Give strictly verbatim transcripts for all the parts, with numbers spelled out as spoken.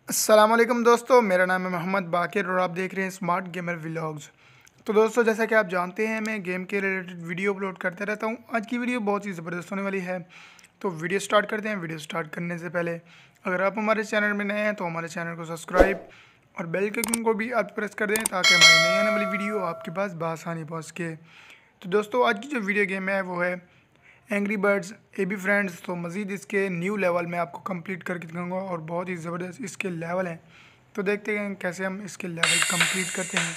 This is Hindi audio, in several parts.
अस्सलाम वालेकुम दोस्तों, मेरा नाम है मोहम्मद बाकिर और आप देख रहे हैं स्मार्ट गेमर व्लॉग्स। तो दोस्तों, जैसा कि आप जानते हैं, मैं गेम के रिलेटेड वीडियो अपलोड करते रहता हूं। आज की वीडियो बहुत ही ज़बरदस्त होने वाली है। तो वीडियो स्टार्ट करते हैं। वीडियो स्टार्ट करने से पहले अगर आप हमारे चैनल में नए हैं तो हमारे चैनल को सब्सक्राइब और बेल के आइकन को भी आप प्रेस कर दें ताकि हमारी नई आने वाली वीडियो आपके पास बआसानी पहुँच सके। तो दोस्तों, आज की जो वीडियो गेम है वो है angry birds A B friends. तो मज़ीद इसके न्यू लेवल मैं आपको कंप्लीट करके दिखाऊंगा और बहुत ही ज़बरदस्त इसके लेवल हैं। तो देखते हैं कैसे हम इसके लेवल कंप्लीट करते हैं।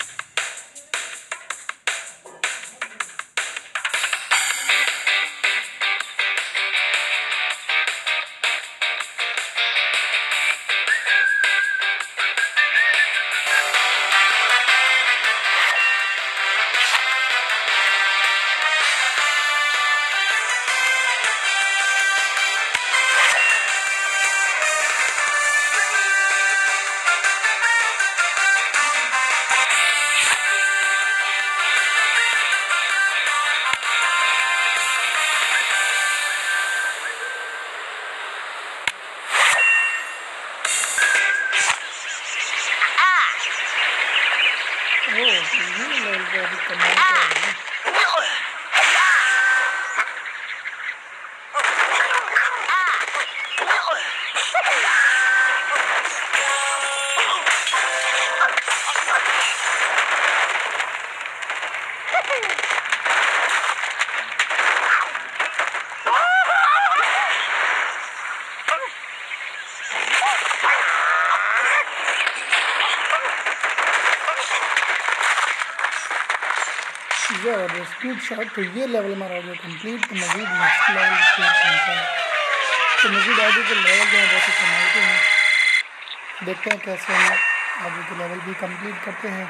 ओह, ये लेवल पे अभी कमाल का है। ज़बरदस्त गुड शॉट। तो ये लेवल हमारा हो गया कंप्लीट। तो मज़ीद नेक्स्ट लेवल पहुँचा है। तो मज़ीद आगे के लेवल जो है बहुत ही कमाल के हैं। देखते हैं कैसे हम आगे के लेवल भी कंप्लीट करते हैं।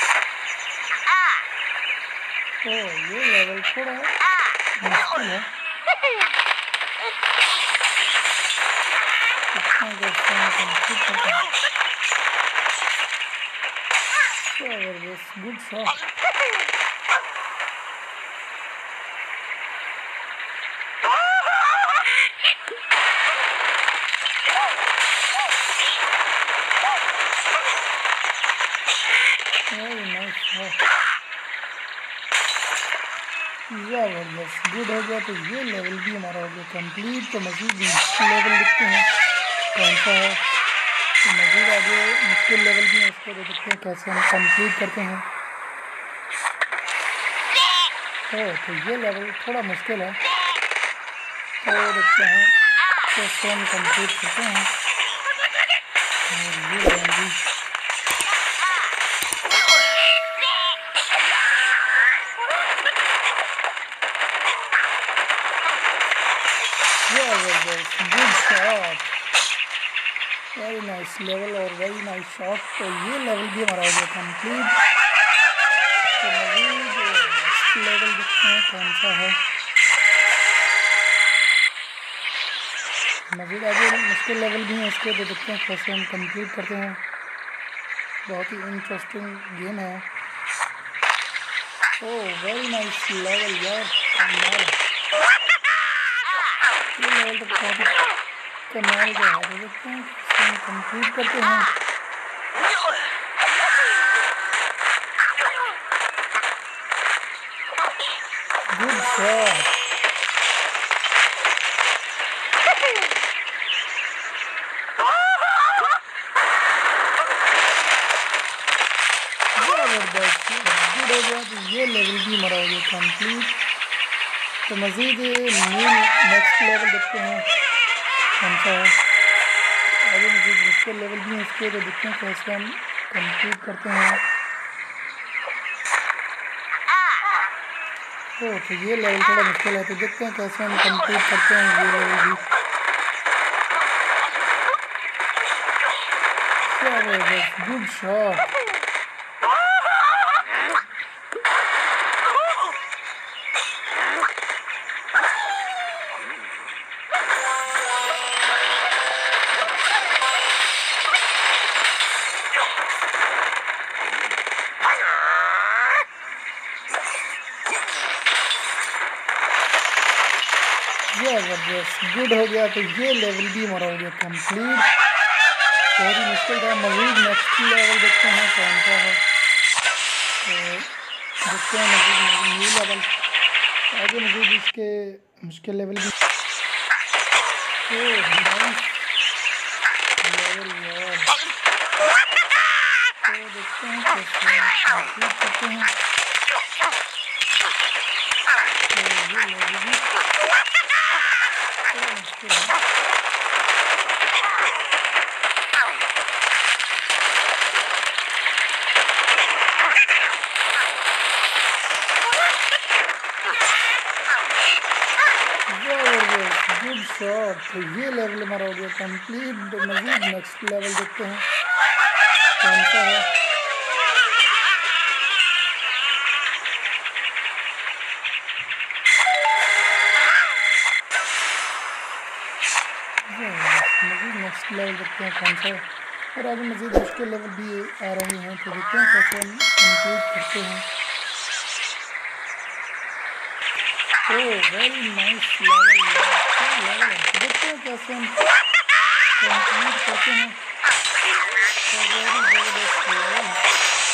ओह, ये लेवल थोड़ा मुश्किल है। कितना कैसे हम कंप्लीट करते हैं। ज़बरदस्त गुड शॉट। ज़बरदस्त गुड हो गया। तो ये लेवल भी हमारा हो गया कंप्लीट। तो मज़ीद मुश्किल लेवल देखते हैं कौन सा है। तो मज़ीद आगे मुश्किल लेवल भी है, उसको देखते हैं कैसे हम कंप्लीट करते हैं। ओह, तो ये लेवल थोड़ा मुश्किल है। तो देखते हैं कैसे हम कंप्लीट करते हैं। और ये लेवल भी ज़बरदस्त good shot. Very nice level और वेरी नाइस शॉट। तो ये लेवल भी हमारा हो गया कंप्लीट। तो नेक्स्ट लेवल देखते हैं कौन सा है। मज़ीद आगे मुश्किल लेवल भी है, इसके तो देखते हैं कैसे हम कंप्लीट करते हैं। बहुत ही इंटरेस्टिंग गेम है। ओह, वेरी नाइस लेवल यार, कमाल। ये लेवल तो बहुत ही कमाल का है। तो देखते हैं कैसे हम कंप्लीट करते हैं। Good shot. ज़बरदस्त गुड हो गया। तो ये लेवल भी हमारा हो गया कंप्लीट। तो मज़ीद न्यू नेक्स्ट लेवल देखते हैं कौन सा है। आगे मज़ीद मुश्किल लेवल भी है, इसके तो देखते हैं कैसे हम कंप्लीट करते हैं। ओह, तो ये लेवल थोड़ा मुश्किल है। तो देखते हैं कैसे हम कंप्लीट करते हैं ये लेवल भी। ज़बरदस्त गुड शॉट। ज़बरदस्त गुड हो गया। तो ये लेवल भी हमारा हो गया कंप्लीट। बहुत ही मुश्किल था। मज़ीद नेक्स्ट लेवल देखते हैं कौन सा है। तो देखते हैं मज़ीद न्यू लेवल आगे, मज़ीद इसके मुश्किल लेवल भी। तो लेवल यार, तो देखते हैं कैसे कंप्लीट करते हैं। तो ये लेवल भी थोड़ा मुश्किल है। Good shot. तो ये लेवल हमारा हो गया कंप्लीट। मज़ीद नेक्स्ट लेवल देखते हैं कौन सा है। मज़ीद नेक्स्ट लेवल देखते हैं कौन सा है। और आगे मज़ीद मुश्किल लेवल भी आ रहे हैं, तो देखते हैं कैसे हम कंप्लीट करते हैं। ओह वेरी नाइस लेवल यार, क्या लेवल है। देखते हैं कैसे हम कंप्लीट करते हैं। तो वेरी ज़बरदस्त लेवल है।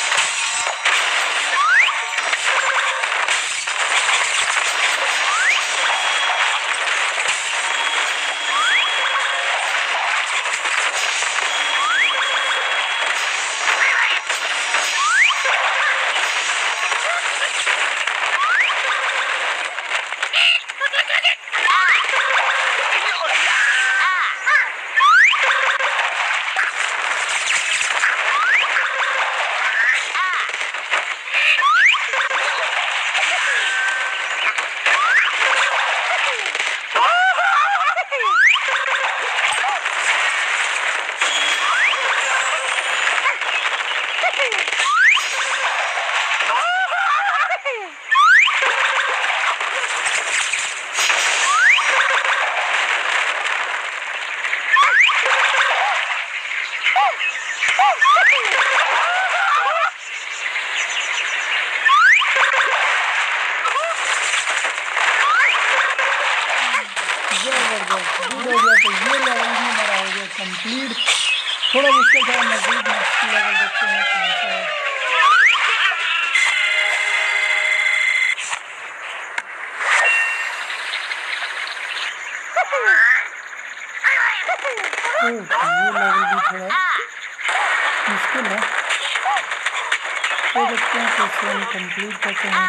कंप्लीट। थोड़ा मुश्किल था, मज़ीद नेक्स्ट लेवल देखते हैं कौन सा है। तो ये लेवल भी थोड़ा मुश्किल है, तो देखते हैं कैसे हम कंप्लीट करते हैं।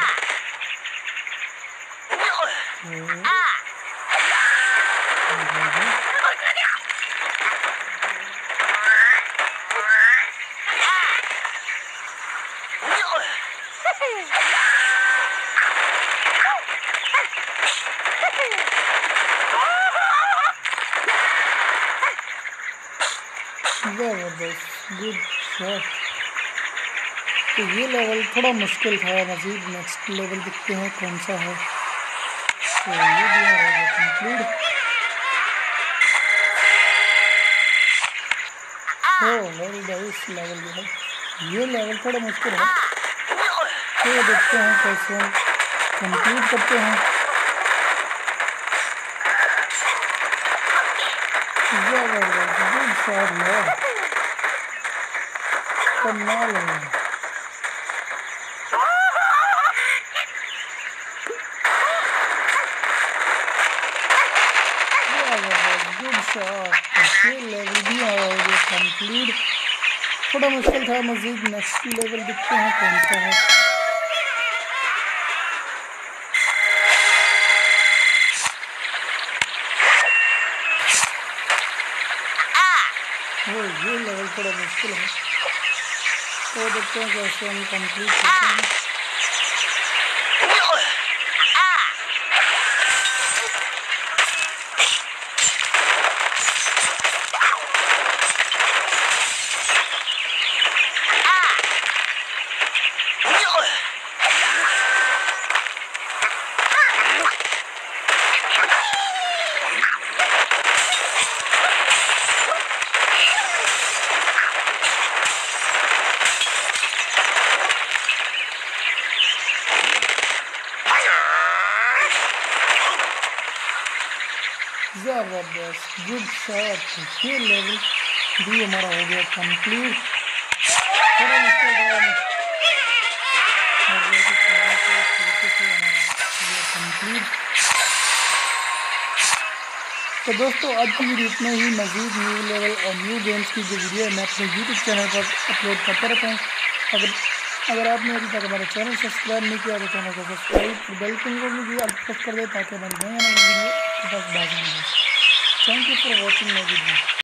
ज़बरदस्त गुड शॉट। तो ये लेवल थोड़ा मुश्किल था। मज़ीद नेक्स्ट लेवल देखते हैं कौन सा है। तो ये भी हमारा complete. Oh very nice level जो है, ये लेवल थोड़ा मुश्किल है, तो देखते हैं कैसे हम कंप्लीट करते हैं। ज़बरदस्त गुड शॉट यार, कमाल है। Good shot. ये लेवल भी आया हो गया कंप्लीट। थोड़ा मुश्किल था, मज़ीद नेक्स्ट लेवल देखते हैं कौन सा है। वो ये लेवल थोड़ा मुश्किल है, तो देखते हैं कैसे हम कंप्लीट करते हैं। ज़बरदस्त गुड शॉट। ये लेवल भी हमारा हो गया कंप्लीट। थोड़ा मुश्किल था तरीके से हमारा कंप्लीट। तो दोस्तों आज की वीडियो इतना ही। मज़ीद न्यू लेवल और न्यू गेम्स की जो वीडियो है मैं अपने यूट्यूब चैनल पर अपलोड करता रहता हूँ। अगर अगर आपने अभी तक हमारा चैनल सब्सक्राइब नहीं किया तो चैनल को सब्सक्राइब और बेल आइकन को भी प्रेस कर दे ताकि हमारी नई नई वीडियो आपके पास बाजार में। Thank you for watching my video.